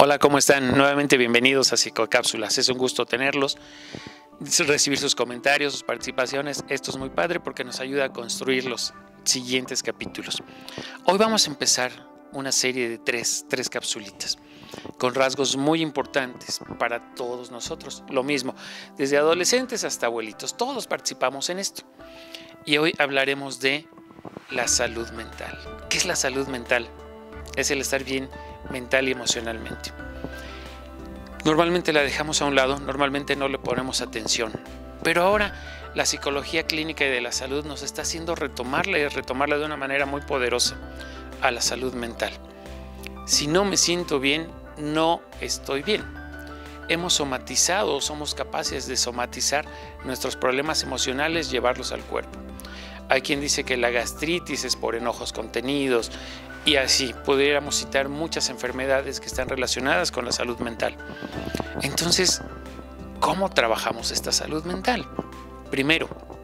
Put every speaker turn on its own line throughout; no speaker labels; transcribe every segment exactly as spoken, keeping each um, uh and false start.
Hola, ¿cómo están? Nuevamente bienvenidos a Psicocápsulas. Es un gusto tenerlos, recibir sus comentarios, sus participaciones. Esto es muy padre porque nos ayuda a construir los siguientes capítulos. Hoy vamos a empezar una serie de tres, tres capsulitas con rasgos muy importantes para todos nosotros. Lo mismo, desde adolescentes hasta abuelitos, todos participamos en esto. Y hoy hablaremos de la salud mental. ¿Qué es la salud mental? Es el estar bien mental y emocionalmente. Normalmente la dejamos a un lado, normalmente no le ponemos atención, pero ahora la psicología clínica y de la salud nos está haciendo retomarla y retomarla de una manera muy poderosa a la salud mental. Si no me siento bien, no estoy bien. Hemos somatizado, somos capaces de somatizar nuestros problemas emocionales, llevarlos al cuerpo. Hay quien dice que la gastritis es por enojos contenidos y así pudiéramos citar muchas enfermedades que están relacionadas con la salud mental. Entonces, ¿cómo trabajamos esta salud mental? Primero,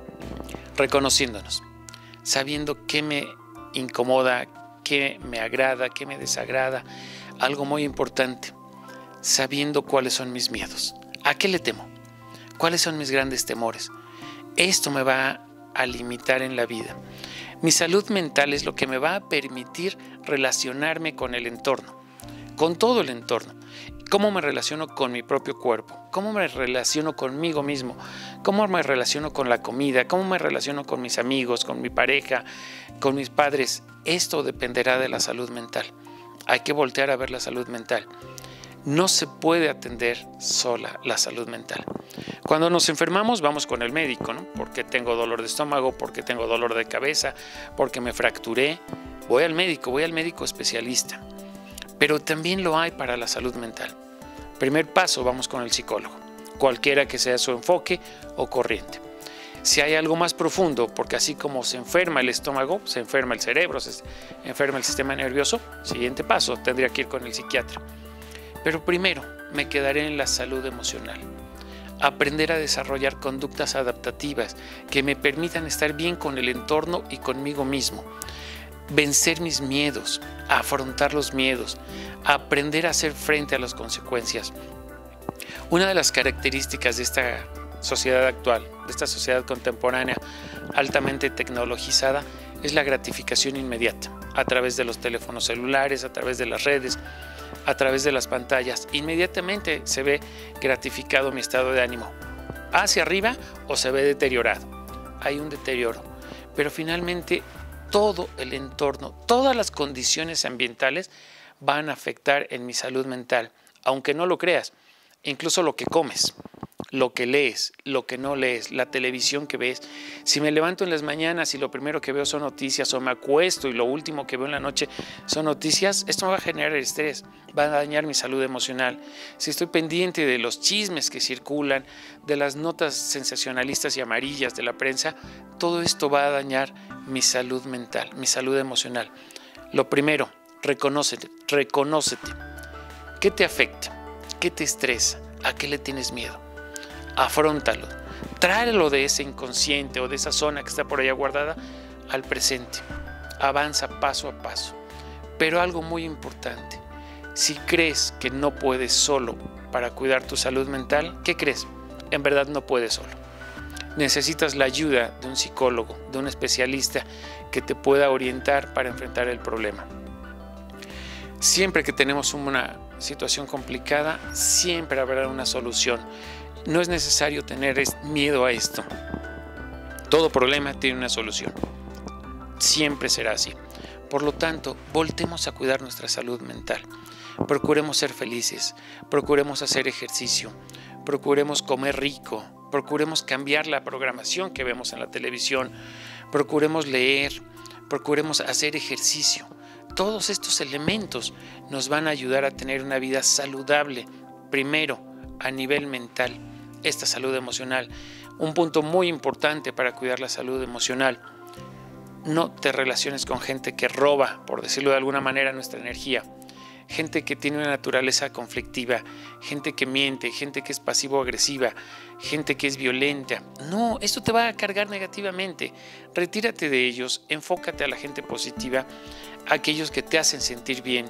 reconociéndonos, sabiendo qué me incomoda, qué me agrada, qué me desagrada. Algo muy importante, sabiendo cuáles son mis miedos. ¿A qué le temo? ¿Cuáles son mis grandes temores? Esto me va a limitar en la vida. Mi salud mental es lo que me va a permitir relacionarme con el entorno, con todo el entorno. ¿Cómo me relaciono con mi propio cuerpo? ¿Cómo me relaciono conmigo mismo? ¿Cómo me relaciono con la comida? ¿Cómo me relaciono con mis amigos, con mi pareja, con mis padres? Esto dependerá de la salud mental. Hay que voltear a ver la salud mental. No se puede atender sola la salud mental. Cuando nos enfermamos vamos con el médico, ¿no? Porque tengo dolor de estómago, porque tengo dolor de cabeza, porque me fracturé. Voy al médico, voy al médico especialista. Pero también lo hay para la salud mental. Primer paso, vamos con el psicólogo, cualquiera que sea su enfoque o corriente. Si hay algo más profundo, porque así como se enferma el estómago, se enferma el cerebro, se enferma el sistema nervioso, siguiente paso, tendría que ir con el psiquiatra. Pero primero me quedaré en la salud emocional. Aprender a desarrollar conductas adaptativas que me permitan estar bien con el entorno y conmigo mismo. Vencer mis miedos, afrontar los miedos, aprender a hacer frente a las consecuencias. Una de las características de esta sociedad actual, de esta sociedad contemporánea altamente tecnologizada, es la gratificación inmediata a través de los teléfonos celulares, a través de las redes, a través de las pantallas. Inmediatamente se ve gratificado mi estado de ánimo, hacia arriba o se ve deteriorado. Hay un deterioro, pero finalmente todo el entorno, todas las condiciones ambientales van a afectar en mi salud mental, aunque no lo creas. Incluso lo que comes, lo que lees, lo que no lees, la televisión que ves. Si me levanto en las mañanas y lo primero que veo son noticias, o me acuesto y lo último que veo en la noche son noticias, esto me va a generar estrés, va a dañar mi salud emocional. Si estoy pendiente de los chismes que circulan, de las notas sensacionalistas y amarillas de la prensa, todo esto va a dañar mi salud mental, mi salud emocional. Lo primero, reconócete, reconócete. ¿Qué te afecta? ¿Qué te estresa? ¿A qué le tienes miedo? Afróntalo, tráelo de ese inconsciente o de esa zona que está por allá guardada al presente. Avanza paso a paso. Pero algo muy importante, si crees que no puedes solo para cuidar tu salud mental, ¿qué crees? En verdad no puedes solo. Necesitas la ayuda de un psicólogo, de un especialista que te pueda orientar para enfrentar el problema. Siempre que tenemos una situación complicada, siempre habrá una solución. No es necesario tener miedo a esto. Todo problema tiene una solución. Siempre será así. Por lo tanto, voltemos a cuidar nuestra salud mental. Procuremos ser felices, procuremos hacer ejercicio, procuremos comer rico, procuremos cambiar la programación que vemos en la televisión, procuremos leer, procuremos hacer ejercicio. Todos estos elementos nos van a ayudar a tener una vida saludable, primero a nivel mental, esta salud emocional. Un punto muy importante para cuidar la salud emocional: no te relaciones con gente que roba, por decirlo de alguna manera, nuestra energía. Gente que tiene una naturaleza conflictiva, gente que miente, gente que es pasivo-agresiva, gente que es violenta. No, esto te va a cargar negativamente. Retírate de ellos, enfócate a la gente positiva, a aquellos que te hacen sentir bien,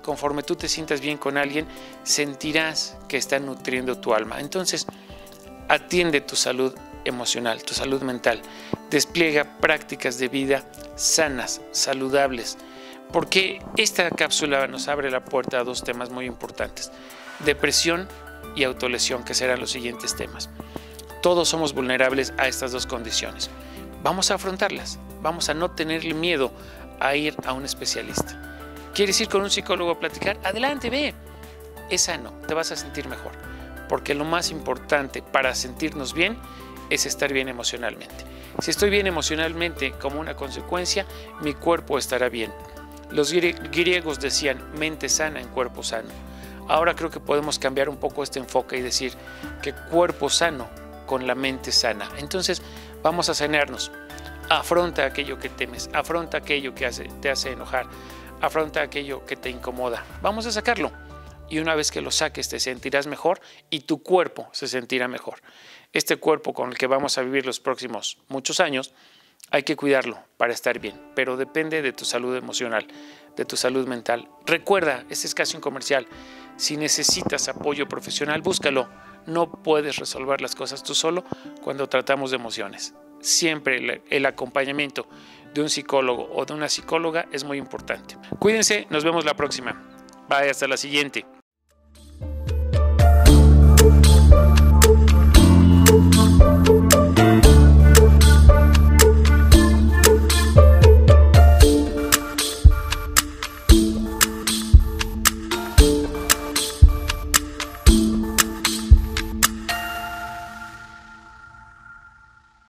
conforme tú te sientas bien con alguien, sentirás que está nutriendo tu alma. Entonces, atiende tu salud emocional, tu salud mental. Despliega prácticas de vida sanas, saludables. Porque esta cápsula nos abre la puerta a dos temas muy importantes: depresión y autolesión, que serán los siguientes temas. Todos somos vulnerables a estas dos condiciones. Vamos a afrontarlas, vamos a no tenerle miedo a ir a un especialista. ¿Quieres ir con un psicólogo a platicar? Adelante, ve. Es sano, te vas a sentir mejor. Porque lo más importante para sentirnos bien es estar bien emocionalmente. Si estoy bien emocionalmente, como una consecuencia, mi cuerpo estará bien. Los griegos decían mente sana en cuerpo sano. Ahora creo que podemos cambiar un poco este enfoque y decir que cuerpo sano con la mente sana. Entonces vamos a sanarnos. Afronta aquello que temes, afronta aquello que hace, te hace enojar, afronta aquello que te incomoda. Vamos a sacarlo. Y una vez que lo saques te sentirás mejor y tu cuerpo se sentirá mejor. Este cuerpo con el que vamos a vivir los próximos muchos años, hay que cuidarlo para estar bien, pero depende de tu salud emocional, de tu salud mental. Recuerda, este es casi un comercial, si necesitas apoyo profesional, búscalo. No puedes resolver las cosas tú solo cuando tratamos de emociones. Siempre el, el acompañamiento de un psicólogo o de una psicóloga es muy importante. Cuídense, nos vemos la próxima. Bye, hasta la siguiente.